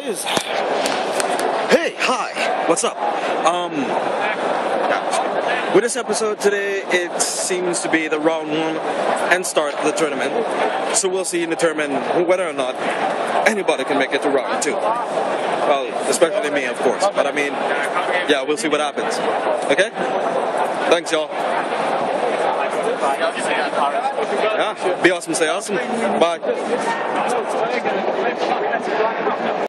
guys. Hey, hi. What's up? With this episode today, it seems to be the round one and start of the tournament. So we'll see and determine whether or not anybody can make it to round two. Well, especially me, of course. But I mean, yeah, we'll see what happens. Okay? Thanks, y'all. Yeah, be awesome, stay awesome. Bye.